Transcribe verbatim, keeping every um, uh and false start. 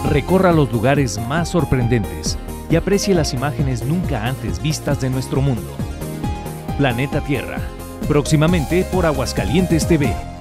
Recorra los lugares más sorprendentes y aprecie las imágenes nunca antes vistas de nuestro mundo. Planeta Tierra, próximamente por Aguascalientes T V.